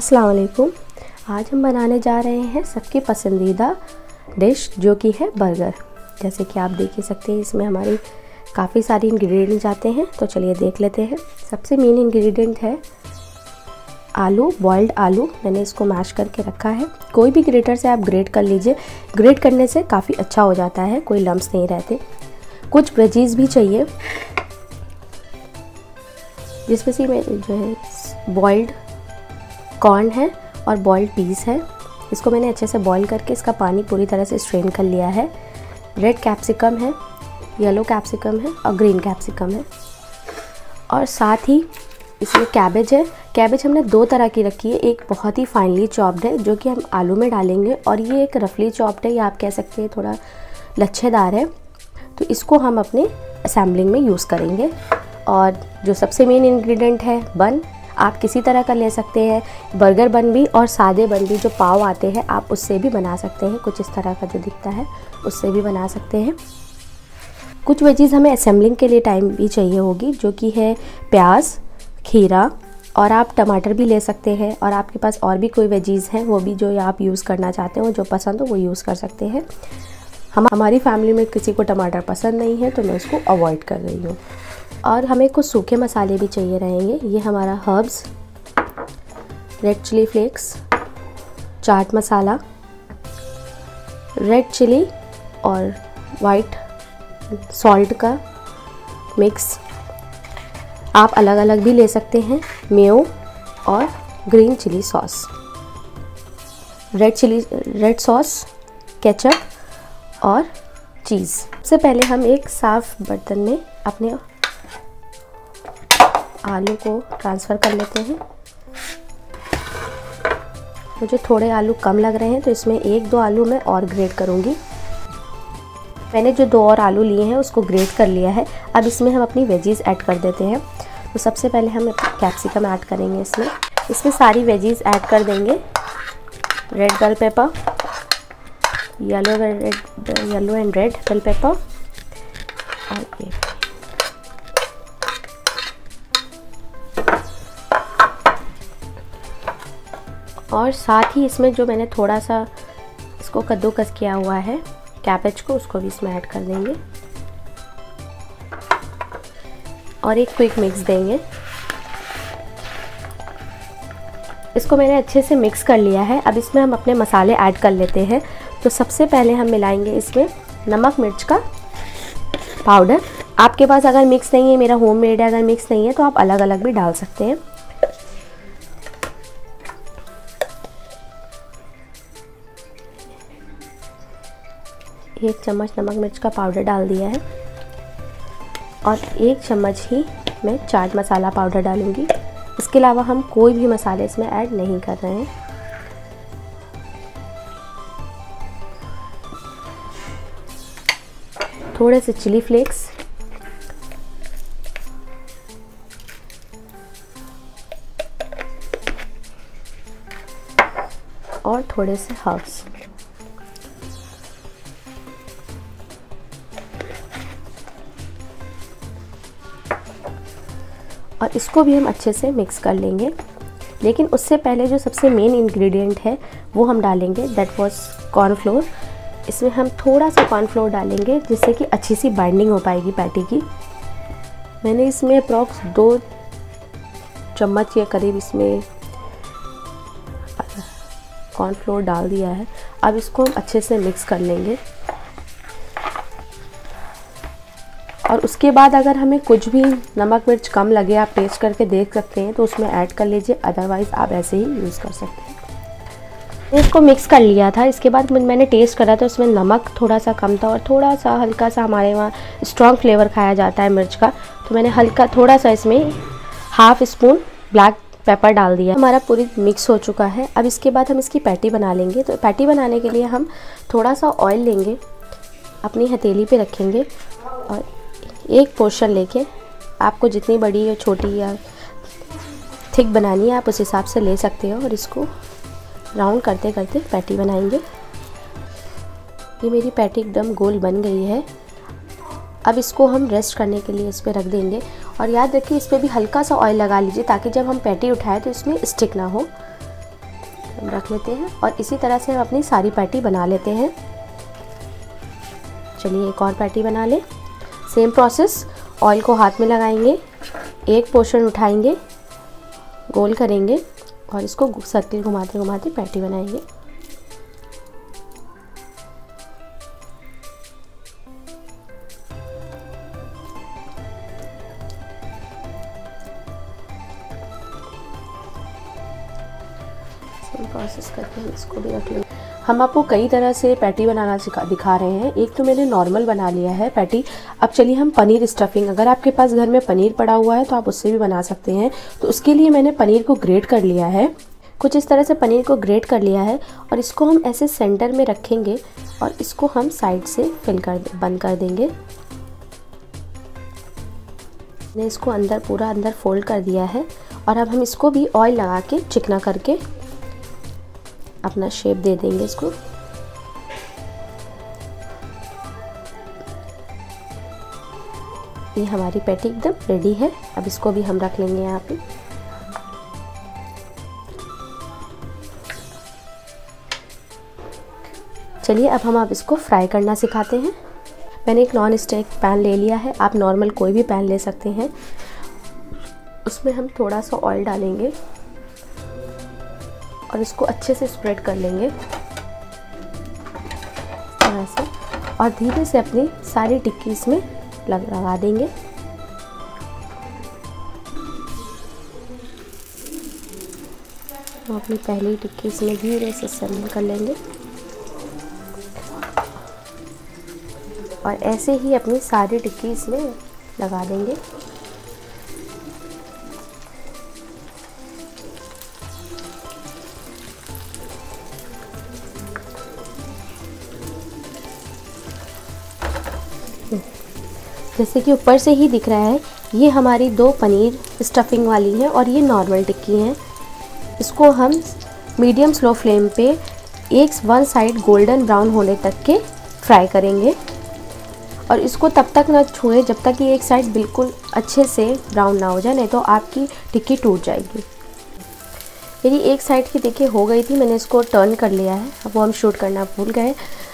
अस्सलाम वालेकुम। आज हम बनाने जा रहे हैं सबकी पसंदीदा डिश जो कि है बर्गर। जैसे कि आप देख ही सकते हैं इसमें हमारी काफ़ी सारी इंग्रेडिएंट्स जाते हैं, तो चलिए देख लेते हैं। सबसे मेन इंग्रेडिएंट है आलू, बॉइल्ड आलू। मैंने इसको मैश करके रखा है। कोई भी ग्रेटर से आप ग्रेट कर लीजिए, ग्रेट करने से काफ़ी अच्छा हो जाता है, कोई लम्स नहीं रहते। कुछ वेजीज भी चाहिए, जिसमें से जो है बॉइल्ड कॉर्न है और बॉइल्ड पीस है। इसको मैंने अच्छे से बॉईल करके इसका पानी पूरी तरह से स्ट्रेन कर लिया है। रेड कैप्सिकम है, येलो कैप्सिकम है और ग्रीन कैप्सिकम है। और साथ ही इसमें कैबेज है। कैबेज हमने दो तरह की रखी है, एक बहुत ही फाइनली चॉप्ड है जो कि हम आलू में डालेंगे, और ये एक रफली चॉप्ड है, या आप कह सकते हैं थोड़ा लच्छेदार है, तो इसको हम अपने असेंबलिंग में यूज़ करेंगे। और जो सबसे मेन इंग्रेडिएंट है बन, आप किसी तरह का ले सकते हैं, बर्गर बन भी और सादे बन भी, जो पाव आते हैं आप उससे भी बना सकते हैं। कुछ इस तरह का जो दिखता है उससे भी बना सकते हैं। कुछ वेजीज हमें असेंबलिंग के लिए टाइम भी चाहिए होगी, जो कि है प्याज, खीरा, और आप टमाटर भी ले सकते हैं। और आपके पास और भी कोई वेजीज़ हैं वो भी जो आप यूज़ करना चाहते हो, जो पसंद हो वो यूज़ कर सकते हैं। हमारी फैमिली में किसी को टमाटर पसंद नहीं है, तो मैं उसको अवॉइड कर रही हूँ। और हमें कुछ सूखे मसाले भी चाहिए रहेंगे। ये हमारा herbs, red chilli flakes, chaat masala, red chilli और वाइट सॉल्ट का मिक्स। आप अलग अलग भी ले सकते हैं, मेयो और green chilli sauce, red sauce, ketchup और चीज़। सबसे पहले हम एक साफ़ बर्तन में अपने आलू को ट्रांसफ़र कर लेते हैं। मुझे थोड़े आलू कम लग रहे हैं, तो इसमें एक दो आलू मैं और ग्रेट करूँगी। मैंने जो दो और आलू लिए हैं उसको ग्रेट कर लिया है। अब इसमें हम अपनी वेजीज़ ऐड कर देते हैं। तो सबसे पहले हम कैप्सिकम ऐड करेंगे। इसमें सारी वेजीज़ ऐड कर देंगे। Red bell pepper, yellow and red bell pepper, और ये और साथ ही इसमें जो मैंने थोड़ा सा इसको कद्दूकस किया हुआ है कैबेज को, उसको भी इसमें ऐड कर देंगे और एक क्विक मिक्स देंगे। इसको मैंने अच्छे से मिक्स कर लिया है। अब इसमें हम अपने मसाले ऐड कर लेते हैं। तो सबसे पहले हम मिलाएंगे इसमें नमक मिर्च का पाउडर। आपके पास अगर मिक्स नहीं है, मेरा होममेड है, अगर मिक्स नहीं है तो आप अलग अलग भी डाल सकते हैं। एक चम्मच नमक मिर्च का पाउडर डाल दिया है और एक चम्मच ही मैं चाट मसाला पाउडर डालूंगी। इसके अलावा हम कोई भी मसाले इसमें ऐड नहीं कर रहे हैं। थोड़े से चिली फ्लेक्स, और थोड़े से हर्ब्स। और इसको भी हम अच्छे से मिक्स कर लेंगे। लेकिन उससे पहले जो सबसे मेन इंग्रेडिएंट है वो हम डालेंगे, दैट वाज कॉर्नफ्लोर। इसमें हम थोड़ा सा कॉर्नफ्लोर डालेंगे जिससे कि अच्छी सी बाइंडिंग हो पाएगी पैटी की। मैंने इसमें अप्रॉक्स 2 चम्मच के करीब इसमें कॉर्नफ्लोर डाल दिया है। अब इसको हम अच्छे से मिक्स कर लेंगे। और उसके बाद अगर हमें कुछ भी नमक मिर्च कम लगे, आप टेस्ट करके देख सकते हैं तो उसमें ऐड कर लीजिए, अदरवाइज़ आप ऐसे ही यूज़ कर सकते हैं। इसको मिक्स कर लिया था। इसके बाद मैंने टेस्ट करा तो इसमें नमक थोड़ा सा कम था और थोड़ा सा हल्का सा, हमारे वहाँ स्ट्रॉन्ग फ्लेवर खाया जाता है मिर्च का, तो मैंने हल्का थोड़ा सा इसमें हाफ़ स्पून ब्लैक पेपर डाल दिया। हमारा पूरी मिक्स हो चुका है। अब इसके बाद हम इसकी पैटी बना लेंगे। तो पैटी बनाने के लिए हम थोड़ा सा ऑयल लेंगे, अपनी हथेली पे रखेंगे और एक पोर्शन लेके, आपको जितनी बड़ी या छोटी या थिक बनानी है आप उस हिसाब से ले सकते हो, और इसको राउंड करते करते पैटी बनाएंगे। ये मेरी पैटी एकदम गोल बन गई है। अब इसको हम रेस्ट करने के लिए इस पर रख देंगे। और याद रखिए इस पर भी हल्का सा ऑयल लगा लीजिए ताकि जब हम पैटी उठाएं तो इसमें स्टिक ना हो। हम रख लेते हैं और इसी तरह से हम अपनी सारी पैटी बना लेते हैं। चलिए एक और पैटी बना लें। सेम प्रोसेस, ऑयल को हाथ में लगाएंगे, एक पोर्शन उठाएंगे, गोल करेंगे और इसको सर्किल घुमाते घुमाते पैटी बनाएंगे। प्रोसेस करके हम इसको भी रख लेंगे। हम आपको कई तरह से पैटी बनाना दिखा रहे हैं। एक तो मैंने नॉर्मल बना लिया है पैटी। अब चलिए हम पनीर स्टफिंग, अगर आपके पास घर में पनीर पड़ा हुआ है तो आप उससे भी बना सकते हैं। तो उसके लिए मैंने पनीर को ग्रेट कर लिया है, कुछ इस तरह से पनीर को ग्रेट कर लिया है और इसको हम ऐसे सेंटर में रखेंगे और इसको हम साइड से बंद कर देंगे। मैंने इसको अंदर पूरा अंदर फोल्ड कर दिया है और अब हम इसको भी ऑयल लगा के चिकना करके अपना शेप दे देंगे इसको। ये हमारी पैटी एकदम रेडी है। अब इसको भी हम रख लेंगे यहाँ पे। चलिए अब हम इसको फ्राई करना सिखाते हैं। मैंने एक नॉन स्टिक पैन ले लिया है, आप नॉर्मल कोई भी पैन ले सकते हैं। उसमें हम थोड़ा सा ऑयल डालेंगे और इसको अच्छे से स्प्रेड कर लेंगे इस तरह से और धीरे से अपनी सारी टिक्की इसमें लगा देंगे। हम अपनी पहली टिक्की इसमें धीरे से शामिल कर लेंगे और ऐसे ही अपनी सारी टिक्की इसमें लगा देंगे। जैसे कि ऊपर से ही दिख रहा है, ये हमारी 2 पनीर स्टफिंग वाली है और ये नॉर्मल टिक्की है। इसको हम मीडियम स्लो फ्लेम पे वन साइड गोल्डन ब्राउन होने तक के फ्राई करेंगे और इसको तब तक ना छुएं जब तक कि एक साइड बिल्कुल अच्छे से ब्राउन ना हो जाए, नहीं तो आपकी टिक्की टूट जाएगी। मेरी एक साइड की देखिए हो गई थी, मैंने इसको टर्न कर लिया है। अब वो हम शूट करना भूल गए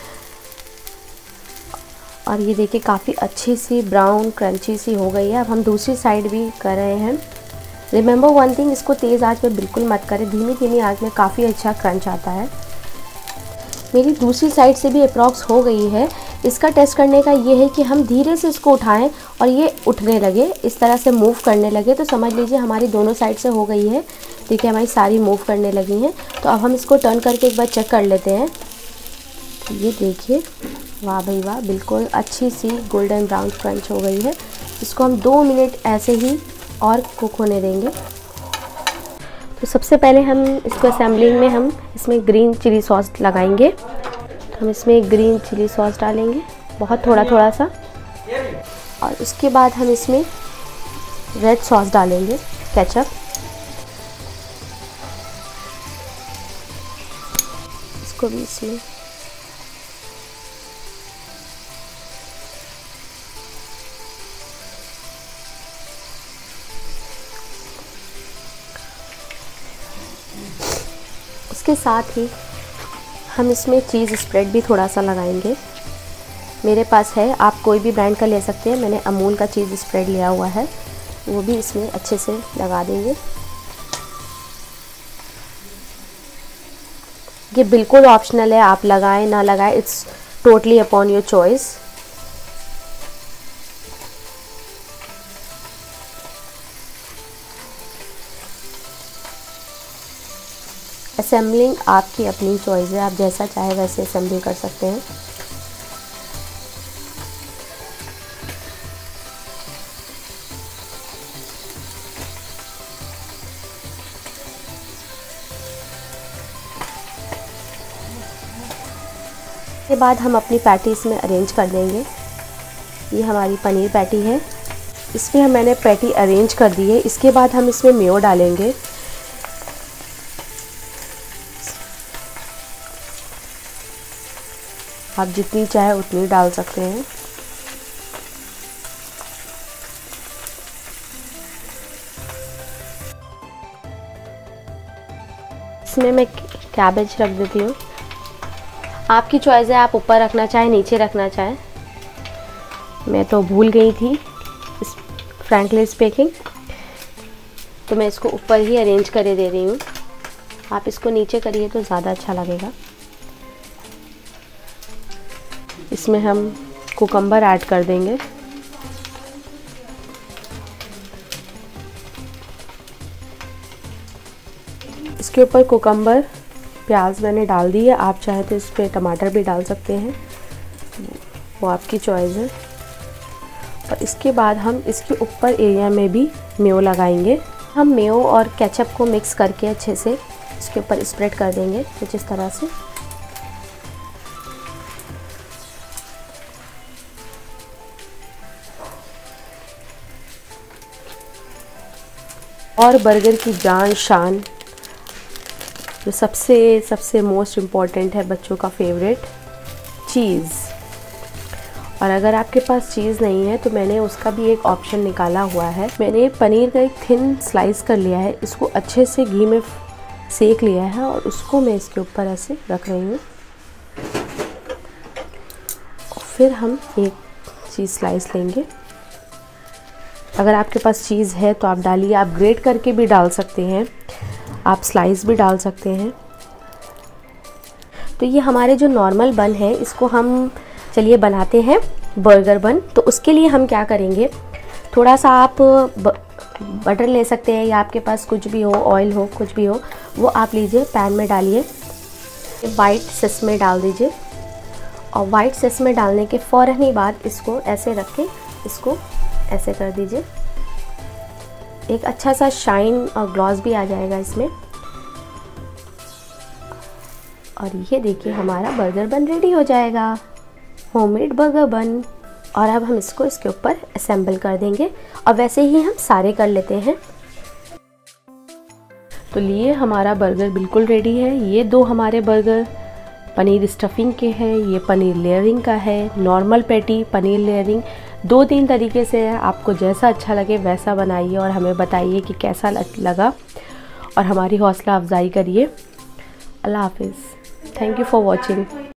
और ये देखिए काफ़ी अच्छी सी ब्राउन क्रंची सी हो गई है। अब हम दूसरी साइड भी कर रहे हैं। रिमेंबर वन थिंग, इसको तेज़ आंच पे बिल्कुल मत करें, धीमी धीमी आंच में काफ़ी अच्छा क्रंच आता है। मेरी दूसरी साइड से भी अप्रॉक्स हो गई है। इसका टेस्ट करने का ये है कि हम धीरे से इसको उठाएं और ये उठने लगे, इस तरह से मूव करने लगे तो समझ लीजिए हमारी दोनों साइड से हो गई है। देखिए हमारी सारी मूव करने लगी हैं। तो अब हम इसको टर्न करके एक बार चेक कर लेते हैं। ये देखिए, वाह भाई वाह, बिल्कुल अच्छी सी गोल्डन ब्राउन क्रंच हो गई है। इसको हम 2 मिनट ऐसे ही और कुक होने देंगे। तो सबसे पहले हम इसको असेंबलिंग में हम इसमें ग्रीन चिली सॉस लगाएंगे। तो हम इसमें ग्रीन चिली सॉस डालेंगे, बहुत थोड़ा थोड़ा सा, और उसके बाद हम इसमें रेड सॉस डालेंगे, केचप। इसको भी इसमें इसके साथ ही हम इसमें चीज़ स्प्रेड भी थोड़ा सा लगाएंगे। मेरे पास है, आप कोई भी ब्रांड का ले सकते हैं। मैंने अमूल का चीज़ स्प्रेड लिया हुआ है, वो भी इसमें अच्छे से लगा देंगे। ये बिल्कुल ऑप्शनल है, आप लगाएं ना लगाएं, it's totally upon your choice. Assembling आपकी अपनी चॉइस है, आप जैसा चाहे वैसे असेंबल कर सकते हैं। इसके बाद हम अपनी पैटी इसमें अरेंज कर देंगे। ये हमारी पनीर पैटी है, इसमें मैंने पैटी अरेंज कर दी है। इसके बाद हम इसमें मेयो डालेंगे। आप जितनी चाहे उतनी डाल सकते हैं। इसमें मैं कैबेज रख देती हूँ। आपकी चॉइस है, आप ऊपर रखना चाहें नीचे रखना चाहें। मैं तो भूल गई थी इस फ्रैंकली स्पीकिंग, तो मैं इसको ऊपर ही अरेंज करे दे रही हूँ। आप इसको नीचे करिए तो ज़्यादा अच्छा लगेगा। इसमें हम कुकम्बर ऐड कर देंगे। इसके ऊपर कुकम्बर, प्याज मैंने डाल दी है। आप चाहे तो इस पर टमाटर भी डाल सकते हैं, वो आपकी चॉइस है। और इसके बाद हम इसके ऊपर एरिया में भी मेयो लगाएंगे। हम मेयो और केचप को मिक्स करके अच्छे से इसके ऊपर स्प्रेड कर देंगे कुछ इस तरह से। और बर्गर की जान शान, जो सबसे मोस्ट इम्पॉर्टेंट है, बच्चों का फेवरेट, चीज़। और अगर आपके पास चीज़ नहीं है तो मैंने उसका भी एक ऑप्शन निकाला हुआ है। मैंने पनीर का एक थिन स्लाइस कर लिया है, इसको अच्छे से घी में सेक लिया है और उसको मैं इसके ऊपर ऐसे रख रही हूँ। फिर हम एक चीज़ स्लाइस लेंगे। अगर आपके पास चीज़ है तो आप डालिए, आप ग्रेट करके भी डाल सकते हैं, आप स्लाइस भी डाल सकते हैं। तो ये हमारे जो नॉर्मल बन है, इसको हम चलिए बनाते हैं बर्गर बन। तो उसके लिए हम क्या करेंगे, थोड़ा सा आप बटर ले सकते हैं या आपके पास कुछ भी हो, ऑयल हो, कुछ भी हो, वो आप लीजिए, पैन में डालिए। वाइट सेसमे डाल दीजिए और वाइट सेसमे डालने के फ़ौरन ही बाद इसको ऐसे रख के इसको ऐसे कर दीजिए। एक अच्छा सा शाइन और ग्लॉस भी आ जाएगा इसमें। और ये देखिए हमारा बर्गर बन रेडी हो जाएगा, होममेड बर्गर बन। और अब हम इसको इसके ऊपर असेंबल कर देंगे और वैसे ही हम सारे कर लेते हैं। तो लिए हमारा बर्गर बिल्कुल रेडी है। ये दो हमारे बर्गर पनीर स्टफिंग के हैं, ये पनीर लेयरिंग का है, नॉर्मल पैटी, पनीर लेयरिंग। 2-3 तरीके से है, आपको जैसा अच्छा लगे वैसा बनाइए और हमें बताइए कि कैसा लगा और हमारी हौसला अफजाई करिए। अल्लाह हाफिज़। Thank you for watching.